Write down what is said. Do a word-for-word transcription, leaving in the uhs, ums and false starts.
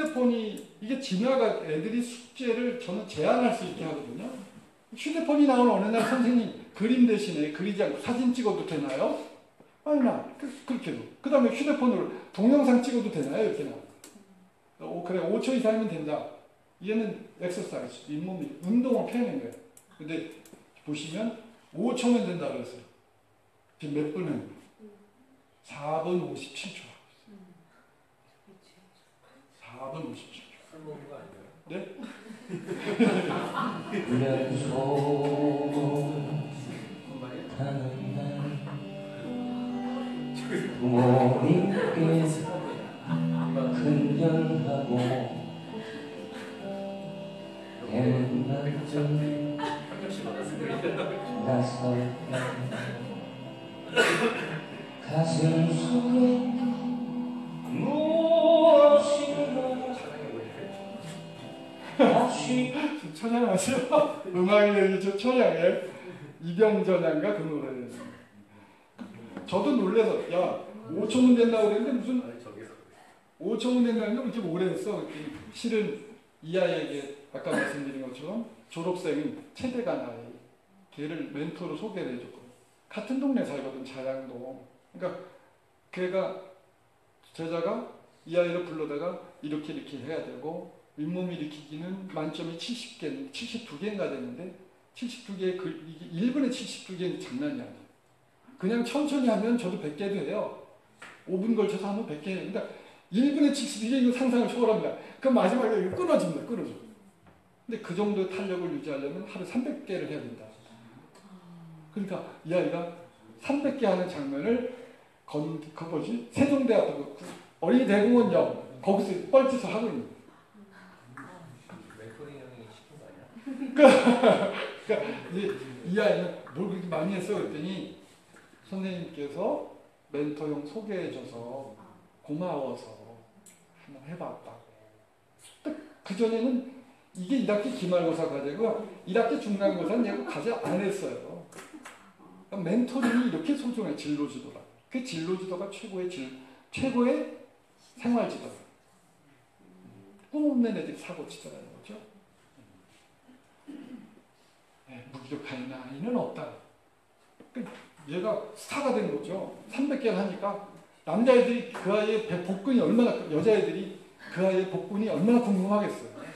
휴대폰이 이게 지나가 애들이 숙제를 저는 제한할 수 있게 하거든요. 휴대폰이 나오는 어느 날 선생님 그림 대신에 그리지 않고 사진 찍어도 되나요? 아니 나 그, 그렇게도. 그 다음에 휴대폰으로 동영상 찍어도 되나요? 이렇게 나. 오, 그래 오 초 이상이면 된다. 얘는 엑서사이즈, 잇몸이 운동을 펴는 거예요. 근데 보시면 오 초면 된다 그랬어요. 지금 몇 분은? 사 분 오십칠 초. 사 분 오십칠 초. 술 먹는 거 아니에요? 네? 부모님께 근전하고 대문난증 나설 가슴 속에 무엇인가 없이 찬양하세요. 음악이 저 찬양해. 이병전양가 그 노래. 저도 놀래서 야 오 초면 된다고 그랬는데 무슨 오 초면 된다는데 이렇게 오래 했어. 실은 이 아이에게 아까 말씀드린 것처럼 졸업생은 최대가 나이. 걔를 멘토로 소개를 해줬고 같은 동네 살거든 자양동. 그러니까 걔가 제자가 이 아이를 불러다가 이렇게 이렇게 해야 되고 윗몸 일으키기는 만점이 칠십 개, 칠십이 개인가 됐는데 칠십이 개, 그, 이게 일 분에 칠십이 개는 장난이 아니에요. 그냥 천천히 하면 저도 백 개도 해요. 오 분 걸쳐서 하면 백 개. 그러니까 일 분에 칠십이 개 이거 상상을 초월합니다. 그럼 마지막에 이거 끊어집니다. 끊어져. 근데 그 정도 탄력을 유지하려면 하루 삼백 개를 해야 된다. 그러니까 이 아이가 삼백 개 하는 장면을 건, 그 뭐지? 세종대학교 어린이 대공원역 거기서 뻘짓을 하고 있는 거예요. 멘토링 형이 시킨 거 아니야? 그러니까 이제 이 아이는 뭘 그렇게 많이 했어 그랬더니 선생님께서 멘토형 소개해줘서 고마워서 한번 해봤다고. 그 전에는 이게 일 학기 기말고사 과제고 일 학기 중간고사는 얘가 과제 안 했어요. 그러니까 멘토링이 이렇게 소중해. 진로지도가. 그 진로지도가 최고의 질, 최고의 생활지도다. 꿈 없는 애들이 사고 치더라는 거죠. 네, 무기력한 나이는 없다. 얘가 스타가 된 거죠. 삼백 개를 하니까 남자애들이 그 아이의 복근이 얼마나, 여자애들이 그 아이의 복근이 얼마나 궁금하겠어요.